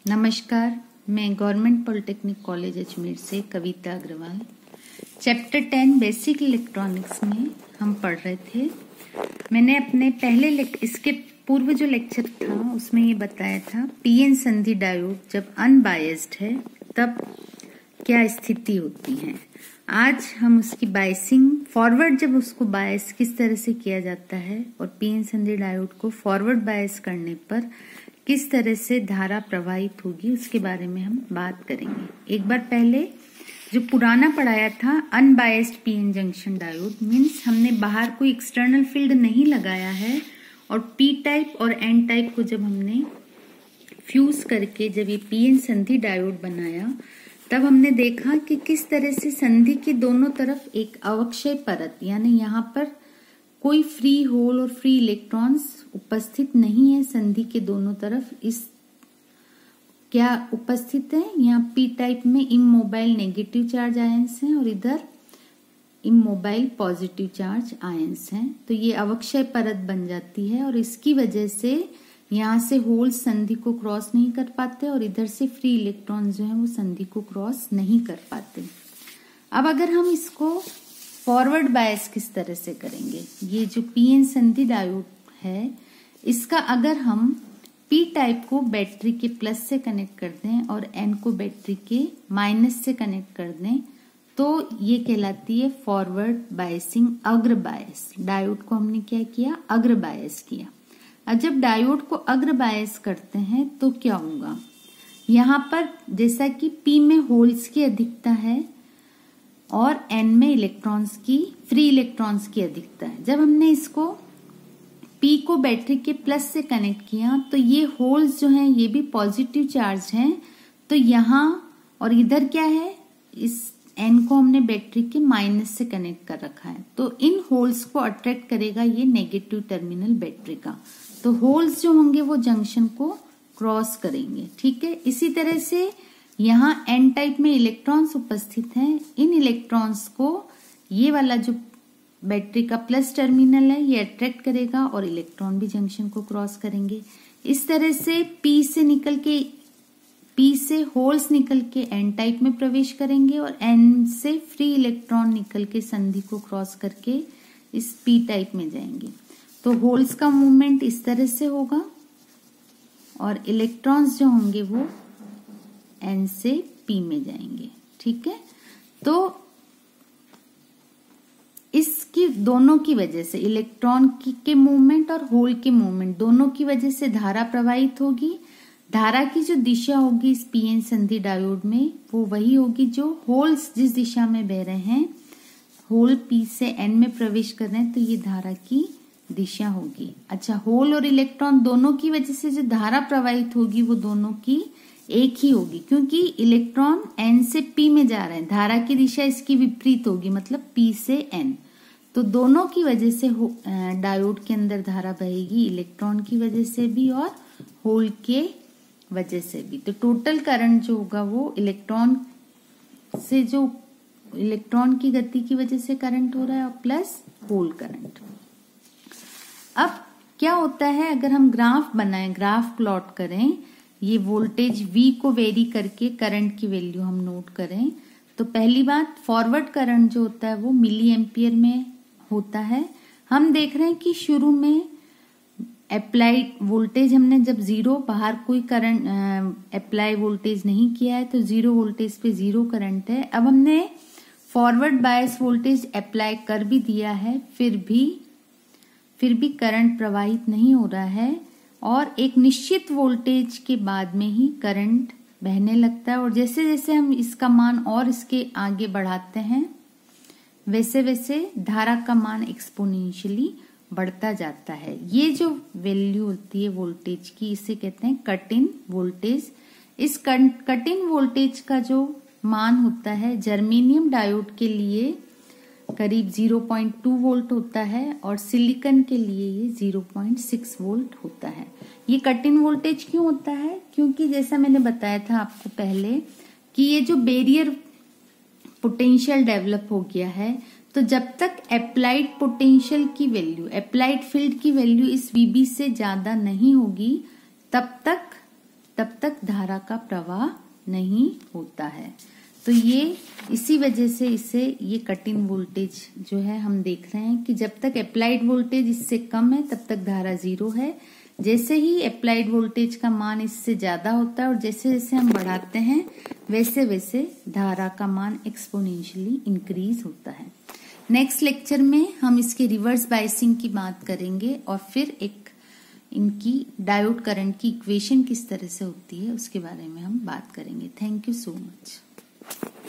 नमस्कार, मैं government polytechnic college Ajmer से Kavita Agarwal. Chapter 10 basic electronics में हम पढ़ रहे थे। मैंने अपने पहले इसके पूर्व जो लेक्चर था उसमें ये बताया था पीएन संधि डायोड जब अनबायस्ड है तब क्या स्थिति होती है। आज हम उसकी बायसिंग फॉरवर्ड जब उसको बायस किस तरह से किया जाता है और पीएन संधि डायोड को फॉरवर्ड बायस करने पर किस तरह से धारा प्रवाहित होगी उसके बारे में हम बात करेंगे। एक बार पहले जो पुराना पढ़ाया था unbiased PN junction diode means हमने बाहर कोई एक्सटर्नल फील्ड नहीं लगाया है और पी टाइप और एन टाइप को जब हमने फ्यूज करके जब ये पीएन संधि डायोड बनाया तब हमने देखा कि किस तरह से संधि के दोनों तरफ एक अवक्षय परत यानी यहाँ पर कोई फ्री होल और फ्री इलेक्ट्रॉन्स उपस्थित नहीं है। संधि के दोनों तरफ इस क्या उपस्थित है, यहाँ पी टाइप में इमोबाइल नेगेटिव चार्ज आयंस हैं और इधर इमोबाइल पॉजिटिव चार्ज आयंस हैं। तो ये अवक्षय परत बन जाती है और इसकी वजह से यहाँ से होल संधि को क्रॉस नहीं कर पाते और इधर से फ्री इलेक्ट्रॉन जो है वो संधि को क्रॉस नहीं कर पाते। अब अगर हम इसको फॉरवर्ड बायस किस तरह से करेंगे, ये जो पीएन संधि डायोड है इसका अगर हम पी टाइप को बैटरी के प्लस से कनेक्ट कर दें और एन को बैटरी के माइनस से कनेक्ट कर दें तो ये कहलाती है फॉरवर्ड बायसिंग, अग्र बायस। डायोड को हमने क्या किया, अग्र बायस किया। अब जब डायोड को अग्र बायस करते हैं तो क्या होगा, यहाँ पर जैसा कि पी में होल्स की अधिकता है और एन में इलेक्ट्रॉन्स की फ्री इलेक्ट्रॉन्स की अधिकता है। जब हमने इसको पी को बैटरी के प्लस से कनेक्ट किया तो ये होल्स जो हैं ये भी पॉजिटिव चार्ज हैं, तो यहाँ और इधर क्या है, इस एन को हमने बैटरी के माइनस से कनेक्ट कर रखा है तो इन होल्स को अट्रैक्ट करेगा ये नेगेटिव टर्मिनल बैटरी का, तो होल्स जो होंगे वो जंक्शन को क्रॉस करेंगे। ठीक है, इसी तरह से यहाँ एन टाइप में इलेक्ट्रॉन्स उपस्थित हैं, इन इलेक्ट्रॉन्स को ये वाला जो बैटरी का प्लस टर्मिनल है ये अट्रैक्ट करेगा और इलेक्ट्रॉन भी जंक्शन को क्रॉस करेंगे। इस तरह से पी से होल्स निकल के एन टाइप में प्रवेश करेंगे और एन से फ्री इलेक्ट्रॉन निकल के संधि को क्रॉस करके इस पी टाइप में जाएंगे। तो होल्स का मूवमेंट इस तरह से होगा और इलेक्ट्रॉन्स जो होंगे वो एन से पी में जाएंगे। ठीक है, तो इसकी दोनों की वजह से इलेक्ट्रॉन के मूवमेंट और होल के मूवमेंट दोनों की वजह से धारा प्रवाहित होगी। धारा की जो दिशा होगी इस पीएन संधि डायोड में वो वही होगी जो होल्स जिस दिशा में बह रहे हैं, होल पी से एन में प्रवेश कर रहे हैं तो ये धारा की दिशा होगी। अच्छा, होल और इलेक्ट्रॉन दोनों की वजह से जो धारा प्रवाहित होगी वो दोनों की एक ही होगी क्योंकि इलेक्ट्रॉन एन से पी में जा रहे हैं, धारा की दिशा इसकी विपरीत होगी मतलब पी से एन। तो दोनों की वजह से डायोड के अंदर धारा बहेगी, इलेक्ट्रॉन की वजह से भी और होल के वजह से भी। तो टोटल करंट जो होगा वो इलेक्ट्रॉन से जो इलेक्ट्रॉन की गति की वजह से करंट हो रहा है और प्लस होल करंट। अब क्या होता है अगर हम ग्राफ बनाएं, ग्राफ प्लॉट करें, ये वोल्टेज V को वेरी करके करंट की वैल्यू हम नोट करें तो पहली बात फॉरवर्ड करंट जो होता है वो मिली एम्पियर में होता है। हम देख रहे हैं कि शुरू में अप्लाइड वोल्टेज हमने जब जीरो, बाहर कोई करंट अप्लाई वोल्टेज नहीं किया है तो जीरो वोल्टेज पे जीरो करंट है। अब हमने फॉरवर्ड बायस वोल्टेज अप्लाई कर भी दिया है फिर भी करंट प्रवाहित नहीं हो रहा है और एक निश्चित वोल्टेज के बाद में ही करंट बहने लगता है और जैसे जैसे हम इसका मान और इसके आगे बढ़ाते हैं वैसे वैसे धारा का मान एक्सपोनेंशियली बढ़ता जाता है। ये जो वैल्यू होती है वोल्टेज की इसे कहते हैं कट इन वोल्टेज। इस कट इन वोल्टेज का जो मान होता है जर्मेनियम डायोड के लिए करीब 0.2 वोल्ट होता है और सिलिकॉन के लिए ये 0.6 वोल्ट होता है। ये कट इन वोल्टेज क्यों होता है, क्योंकि जैसा मैंने बताया था आपको पहले कि ये जो बैरियर पोटेंशियल डेवलप हो गया है तो जब तक अप्लाइड पोटेंशियल की वैल्यू, अप्लाइड फील्ड की वैल्यू इस VB से ज्यादा नहीं होगी तब तक तब तक धारा का प्रवाह नहीं होता है। तो ये इसी वजह से इसे ये कट इन वोल्टेज जो है हम देख रहे हैं कि जब तक अप्लाइड वोल्टेज इससे कम है तब तक धारा 0 है। जैसे ही अप्लाइड वोल्टेज का मान इससे ज्यादा होता है और जैसे जैसे हम बढ़ाते हैं वैसे वैसे धारा का मान एक्सपोनेंशियली इंक्रीज होता है। नेक्स्ट लेक्चर में हम इसके रिवर्स बायसिंग की बात करेंगे और फिर एक इनकी डायोड करंट की इक्वेशन किस तरह से होती है उसके बारे में हम बात करेंगे। Thank you so much.